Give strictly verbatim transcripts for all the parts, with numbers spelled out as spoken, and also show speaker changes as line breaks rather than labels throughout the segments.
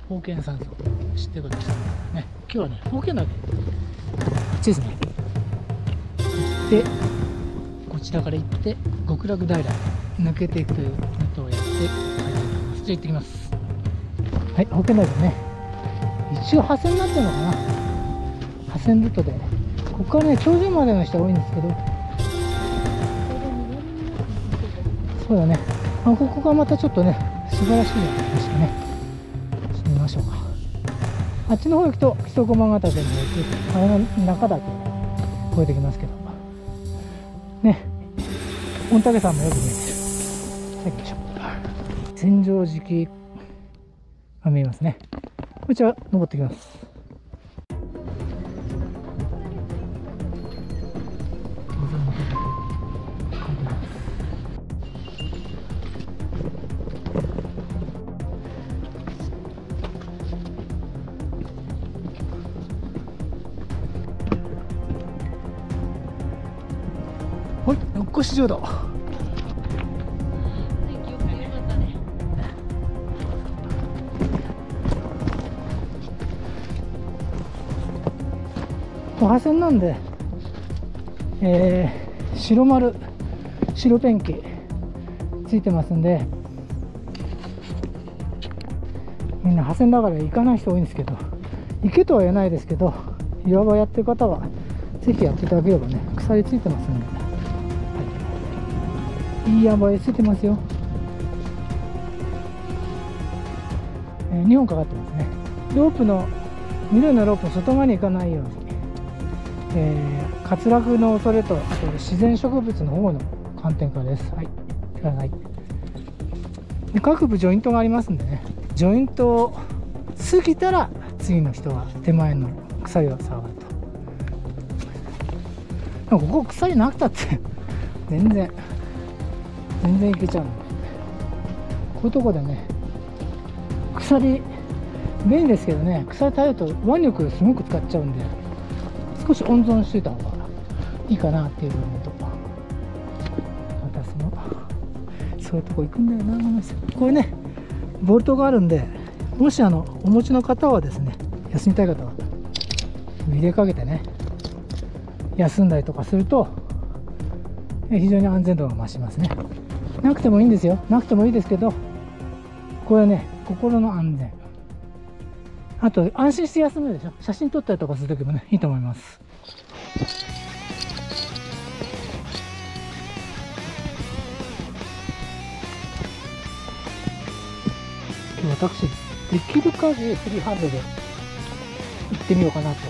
宝剣山荘知ってることですね。今日はね宝剣岳、こっちですね。でこちらから行って極楽平抜けていくというルートをやって帰りたいと思います。じゃあ行ってきます。はい、宝剣岳ね、一応破線になってるのかな。破線ルートでここからね頂上までの人が多いんですけど、そうだね、あここがまたちょっとね素晴らしいのがありましたね。ちょっと見ましょうか。あっちの方行くと木曽駒ヶ岳に行く、あれの中岳越えてきますけどね、御嶽山もよく見えてる。さあ行きましょう。千畳敷が見えますね。こちら登ってきます。はい、六甲四条だ。破線なんで、えー、白丸白ペンキついてますんで、みんな破線だから行かない人多いんですけど、行けとは言えないですけど、岩場やってる方はぜひやっていただければね、鎖ついてますんで、はい、いい岩場へついてますよ。えー、にほんかかってますね。ロープの緑のロープの外側に行かないように、えー、滑落の恐れと、あと自然植物の保護の観点からです。はい、ください。で各部ジョイントがありますんでね、ジョイントを過ぎたら次の人は手前の鎖を触ると。ここ鎖なくたって全然全然いけちゃうので、こういうとこでね鎖便利ですけどね、鎖耐えると腕力すごく使っちゃうんで、少し温存してた方がいいかなっていう部分と、またそのそういうとこ行くんだよな。これねボルトがあるんで、もしあのお持ちの方はですね、休みたい方は入れかけてね休んだりとかすると非常に安全度が増しますね。なくてもいいんですよ、なくてもいいですけど、これね心の安全、あと安心して休めるでしょ。写真撮ったりとかするときもねいいと思います。今日私できる限りフリーハンドで行ってみようかなと思って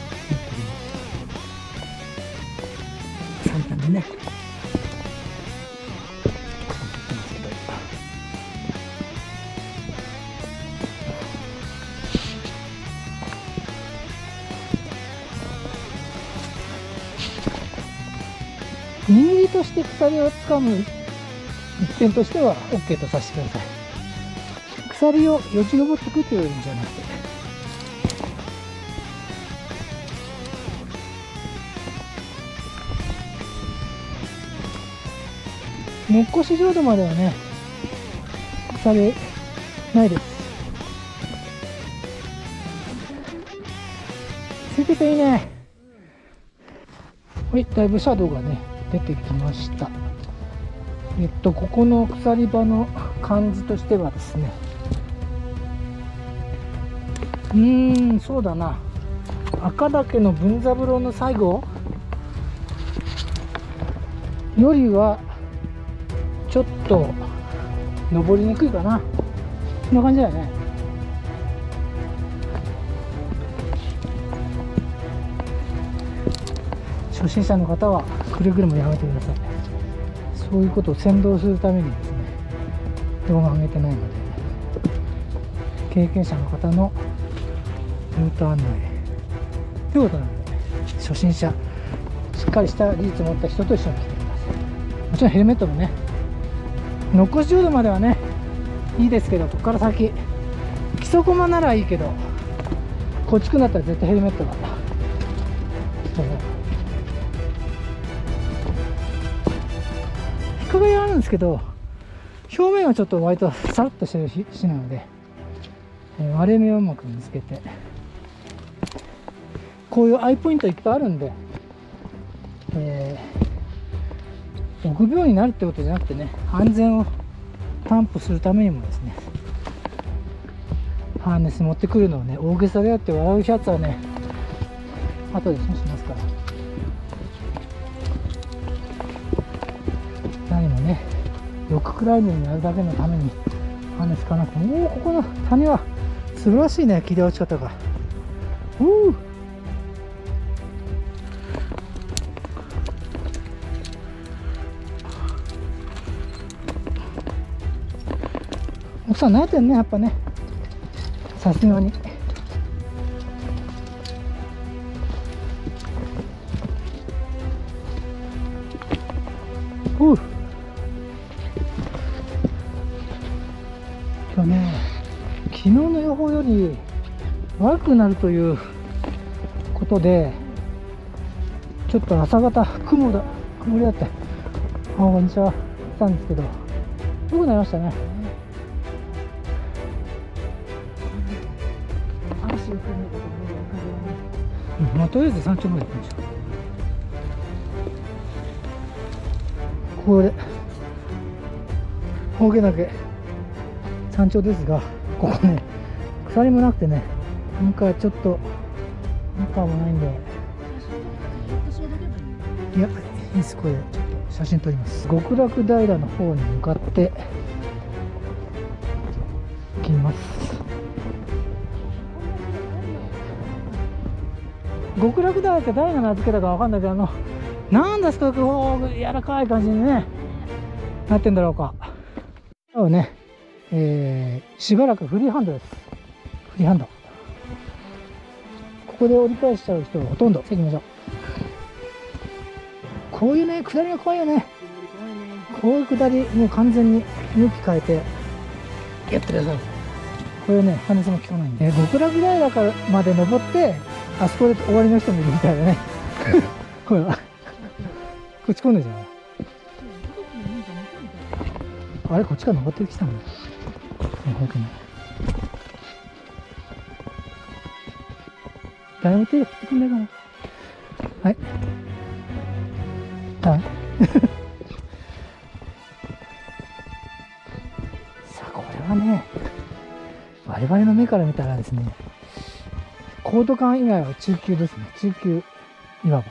おります。簡単でね握りとして鎖をつかむ一点としては OK とさせてください。鎖をよじ登ってくというんじゃなくて、六甲四条度まではね鎖ないです。ついてていいね。はい、だいぶシャドウがね出てきました。えっとここの鎖場の感じとしてはですね、うーんそうだな、赤岳の文三郎の最後よりはちょっと登りにくいかな。こんな感じだよね。初心者の方はくれぐれもやめてください。そういうことを先導するためにですね動画を上げてないので、経験者の方のルート案内ということなので、初心者しっかりした技術を持った人と一緒に来てください。もちろんヘルメットもねろくじゅうどまではねいいですけど、ここから先基礎駒ならいいけど、こっちくなったら絶対ヘルメットがそう引っかかりはあるんですけど、表面はちょっと割とさらっとしてる石なので、 えー、割れ目をうまく見つけて、こういうアイポイントいっぱいあるんで、えー、臆病になるってことじゃなくてね、安全を担保するためにもですね、ハーネス持ってくるのをね、大げさであって笑うやつはね、後で損しますから。何もね、ロッククライミングにやるだけのためにハーネス使わなくても、おお、ここの谷は素晴らしいね、切り落ち方が。うー奥さん慣れてんね、やっぱね、さすがに。おう、今日ね、昨日の予報より悪くなるということで、ちょっと朝方雲だ曇りだって、あ、こんにちはしたんですけど、良くなりましたね。うん、まあ、とりあえず山頂まで行きましょう。これ峠岳山頂ですが、ここね、鎖もなくてね、なんかちょっとなんかもないんで、いや、いいです。これちょっと写真撮ります。極楽平の方に向かって行きます。極楽平って誰が名付けたかわかんないけど、あのなんですか、こう柔らかい感じにねなってんだろうか。そうね、えー、しばらくフリーハンドです。フリーハンド。ここで折り返しちゃう人がほとんど。さあ行きましょう。こういうね、下りが怖いよね。こういう下り、もう完全に向き変えてやってください。これね、ハネスも効かないんで、えー、極楽平からまで登ってあそこで終わりの人もいるみたいだね。ほら、こっち来んでじゃん。あれ、こっちから登ってきたんだ。早くね。誰も手振ってくんないかな。はい。はい。さあ、これはね、我々の目から見たらですね、高度感以外は中級ですね。中級いわば。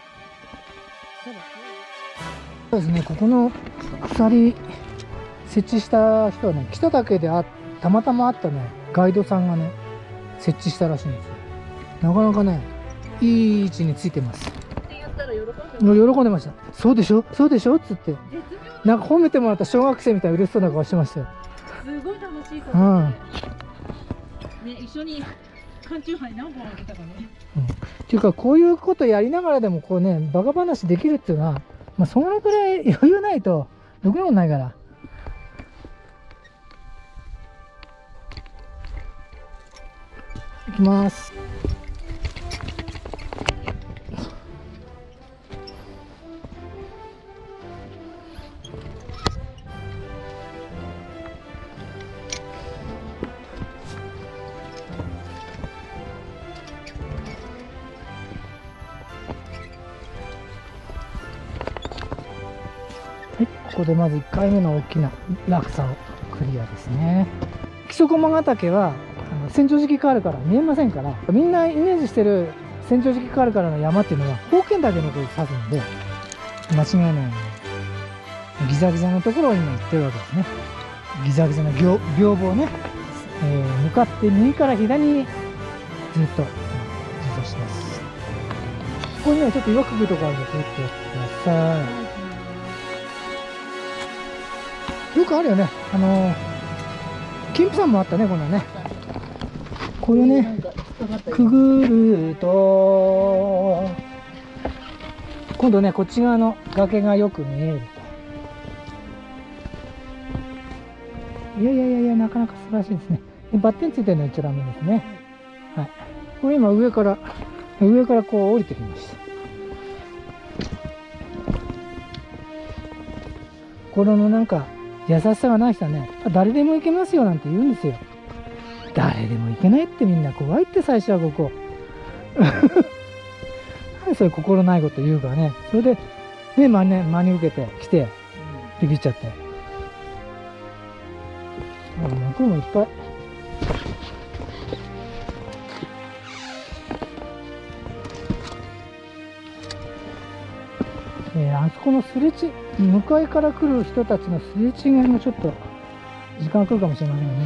そうですね、ここの鎖設置した人はね、北岳であたまたま会ったね、ガイドさんがね、設置したらしいんですよ。なかなかね、いい位置についてます。って言ったら喜んで喜んでました。そうでしょそうでしょっつって。なんか褒めてもらった小学生みたいな嬉しそうな顔してましたよ。
すごい楽しいからね。うん、ね、一緒に缶チューハイ何本あげたかね。
うん、っていうか、こういうことやりながらでもこうね、バカ話できるっていうのは、まあ、そのくらい余裕ないとろくなことないから。いきます。はい、ここでまずいっかいめの大きな落差をクリアですね。木曽駒ヶ岳は千畳敷カールから見えませんから、みんなイメージしてる千畳敷カールからの山っていうのは宝剣岳のことを指すので間違いない。ギザギザのところを今行ってるわけですね。ギザギザの屏風をね、えー、向かって右から左にずっと実装してます。ここにはちょっと岩くぐるところあるので気をつけてください。よくあるよね、あのー、金峰山もあったね、こんなね。これをね、くぐると今度ね、こっち側の崖がよく見えると。いやいやいやいや、なかなか素晴らしいですね。バッテンついてるの言っちゃダメですね。はい。これ今上から上からこう降りてきました。これのなんか優しさがない人はね、誰でも行けますよなんて言うんですよ。 誰でも行けないって、みんな怖いって最初はここ。何そういう心ないこと言うからね。それで、ね、真似、真に受けて来て、ビビっちゃって。あ、向こうもいっぱい。えー、あそこのすれち、向かいから来る人たちのすれ違いもちょっと時間かかるかもしれませんよね。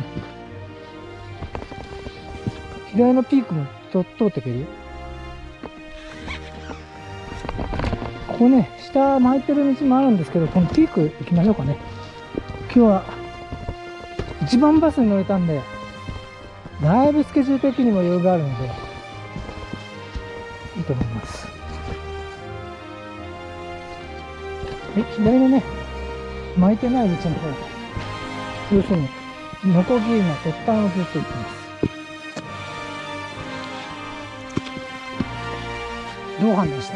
左のピークもと通ってくるよ。ここね、下巻いてる道もあるんですけど、このピーク行きましょうかね。今日は一番バスに乗れたんで、だいぶスケジュール的にも余裕があるので、いいと思います。え、左のね、巻いてない道の方、要するに、ノコギリの突端をずっと行ってます。どう判断した？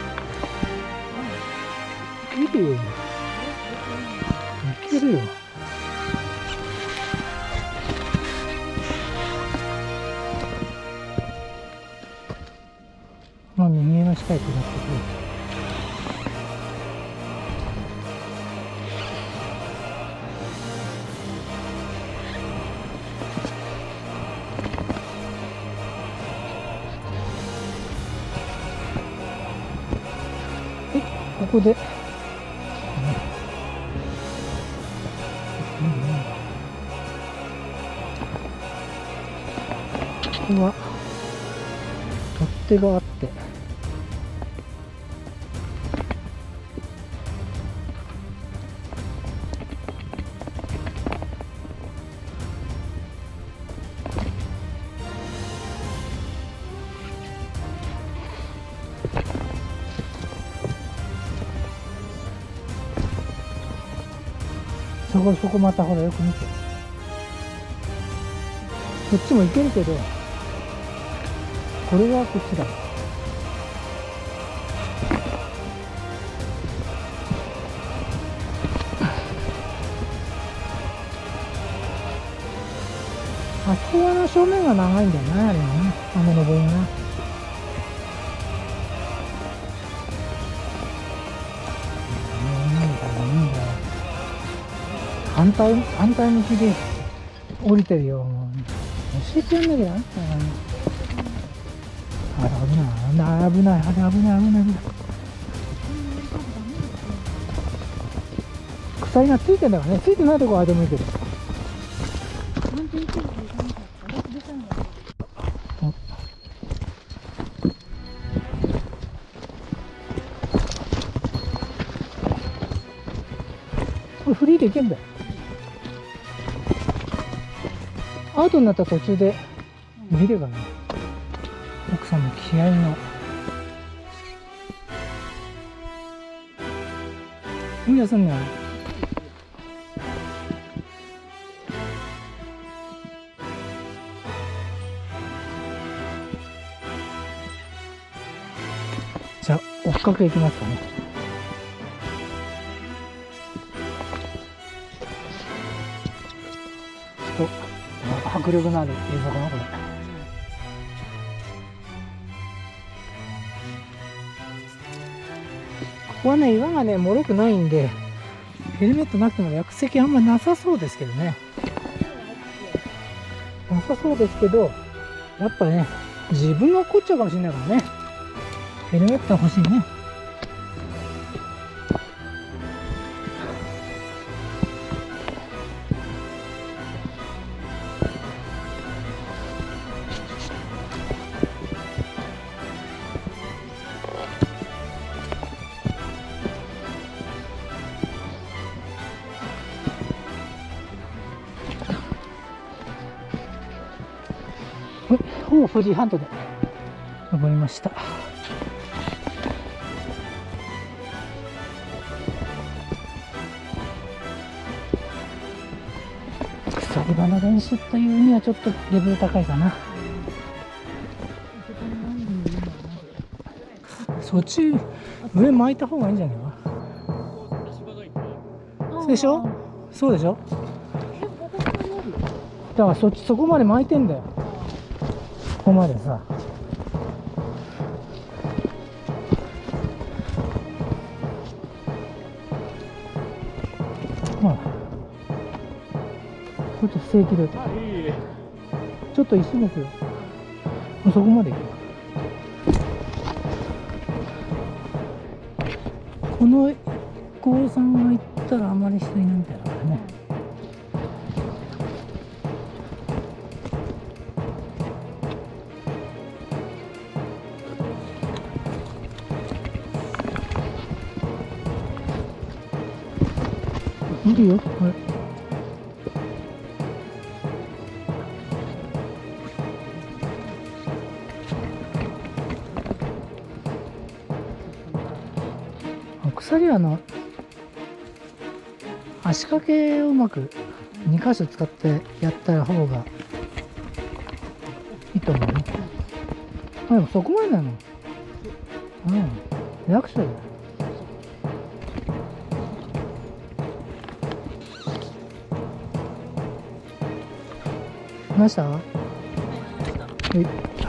見てよ。いけるよ。まあ、右への近いくなってくる。ここで、ここは取っ手があって、そこそこまたほらよく見て、こっちも行けるけど、これはこっちだ。あそこはの正面が長いんだよな、あれはね、あの登りがな。反対、反対向きで降りてるよ。もう教えてやんなきゃな。あれ危ない、あれ危ない、あれ危ない、危ない、危ない。鎖がついてんだからね、ついてないとこはあれでもいいけど。これフリーでいけんだよ。アウトになった途中で見ればね、奥さんの気合いの。海休んだよ。じゃあ追っかけいきますかね。ちょっと迫力のある映像かなこれ。ここはね、岩がね脆くないんで、ヘルメットなくても落石あんまなさそうですけどね。なさそうですけど、やっぱね、自分が落っこっちゃうかもしれないからね、ヘルメットは欲しいね。ほぼフリーハンドで登りました。鎖場の練習というにはちょっとレベル高いかな。そっち上巻いた方がいいんじゃないか。そうでしょ、そうでしょ。 だからそっちそこまで巻いてんだよ、ここまでさ。ほら、ちょっと正規でちょっと一種目よ、もうそこまで行く。この高さんが行ったらあまり人いないみたいだからね。いるよ、これ。鎖はあの足掛けをうまくに箇所使ってやった方がいいと思うね。あ、でもそこまでなの。うん、楽勝だよ。来ました？はい。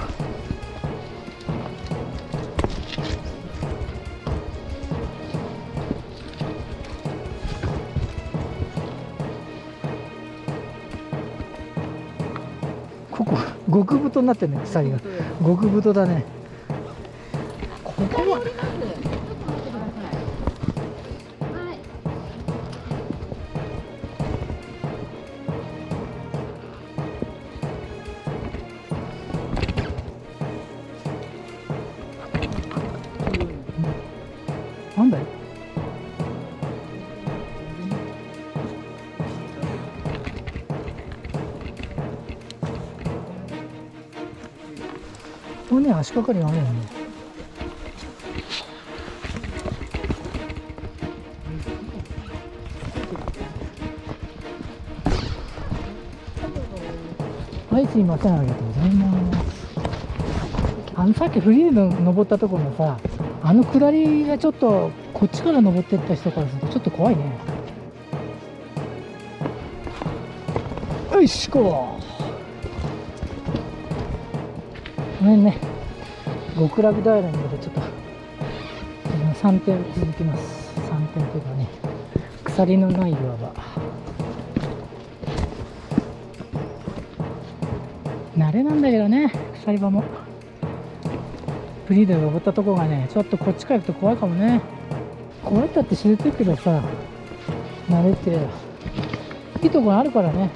ここ極太になってるね、鎖が。極太だね。ここはなんだよ。ここね、足掛かりがあるよね。はい、すいません、ありがとうございます。あのさっきフリーで登ったところのさ、あの下りがちょっとこっちから登ってった人からするとちょっと怖いね。よいしょ、ごめんね、極楽平にまでちょっとさんてん続きます。さんてんというかね、鎖のない岩場。慣れなんだけどね、鎖場も。フリーで登ったとこがね、ちょっとこっちから行くと怖いかもね。こうやったって知れてるけどさ、慣れっていいところあるからね。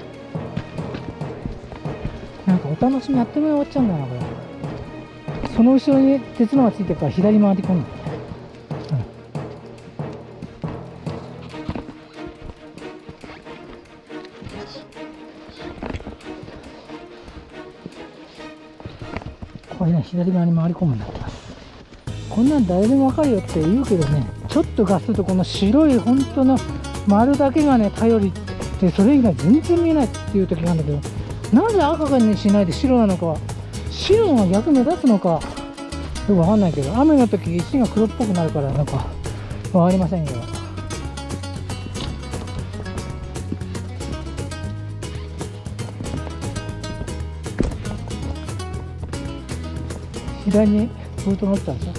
なんかお楽しみあっという間に終わっちゃうんだよな、これ。その後ろに鉄のがついてるから左回り込んで、うん、これね、左側に回り込むんだってます。こんなん誰でもわかるよって言うけどね、ちょっとガスるとこの白い本当の丸だけがね頼りで、それ以外全然見えないっていう時なんだけど、なぜ赤にしないで白なのか、白が逆目立つのかよくわかんないけど、雨の時石が黒っぽくなるからなんかわかりませんけど。左にボート乗ってたんですよ。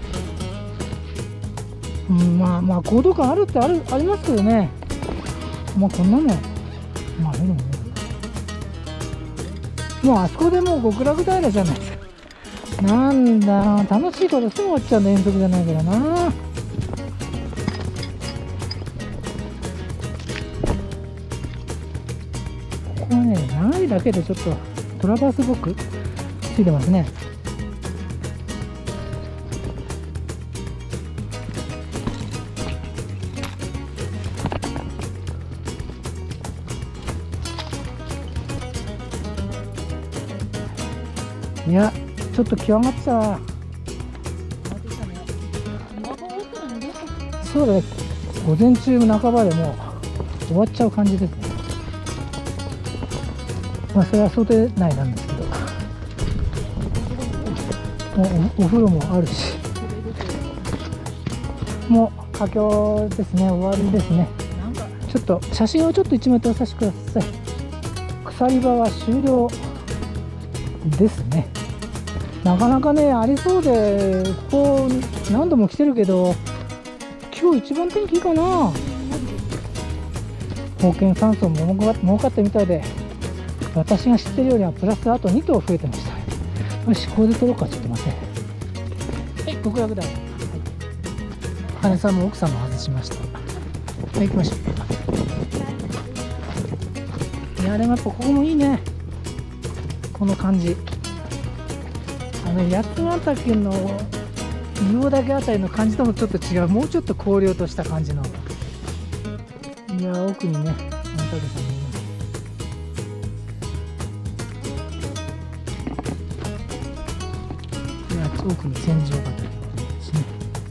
うん、まあまあ高度感あるってあるありますけどね。まあこんなのまあいいのね。もうあそこでもう極楽平じゃないですか。なんだ、楽しいことすぐ終わっちゃうんだ、遠足じゃないからな。ここはね、長いだけでちょっとトラバースボックついてますね。いや、ちょっと気上がってた。そうだね、午前中の半ばでもう終わっちゃう感じですね。まあそれは想定内なんですけど、もう お, お風呂もあるし、もう佳境ですね、終わりですね。ちょっと写真をちょっと一枚撮らさせてください。 鎖場は終了ですね。なかなかね、ありそうで、ここ何度も来てるけど、今日一番天気いいかな。宝剣山荘も儲かったみたいで、私が知ってるよりはプラスあとに頭増えてました。よし、ここで取ろうか。ちょっと待って。はい、極楽だ。はい、羽さんも奥さんも外しました。はい、行きましょう。いや、でもやっぱここもいいね。この感じ。あの八ヶ岳の硫黄岳あたりの感じともちょっと違う。もうちょっと荒涼とした感じの。いや、奥にね、御嶽山もいます。奥に戦場があったりですね。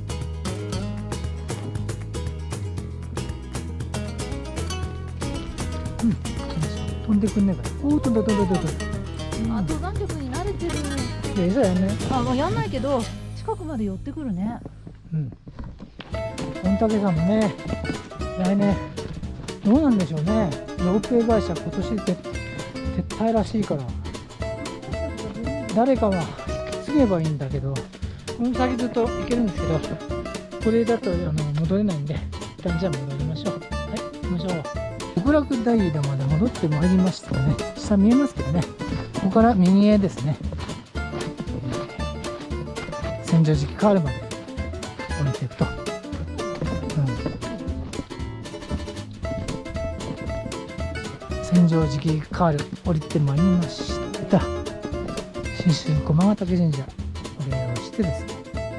うん、飛んでくんねえから。おお、飛んだ飛んだ飛んだ。
あ、登山客に慣れてる。
いや、餌やんね。
あ、まあ、やんないけど、近くまで寄ってくるね。
うん。御嶽山もね、来年どうなんでしょうね。ロープウェイ会社今年で撤退らしいから、誰かが継げばいいんだけど、この先ずっと行けるんですけど、これだとあの戻れないんで、一旦じゃあ戻りましょう。はい、行きましょう。極楽大湯でまで戻ってまいりましたね。下見えますけどね。ここから右へですね。千畳敷カールまで降りていくと。うん、千畳敷カール降りてまいりました。信州駒ヶ岳神社お礼をしてですね、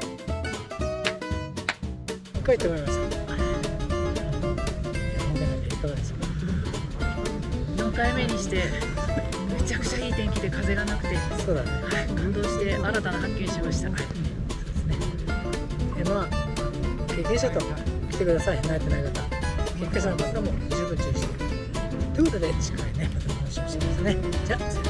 帰ってまいりました。いかがですか。
よんかいめにしてめちゃくちゃいい天気で風がなくて、
そうだね。
はい、感動して新たな発見しました。
そうですね。えまあ経験者と来てください。慣れてない方、経験者の方も十分注意してということで、次回ねまたお話をしてくださいね。じゃあ。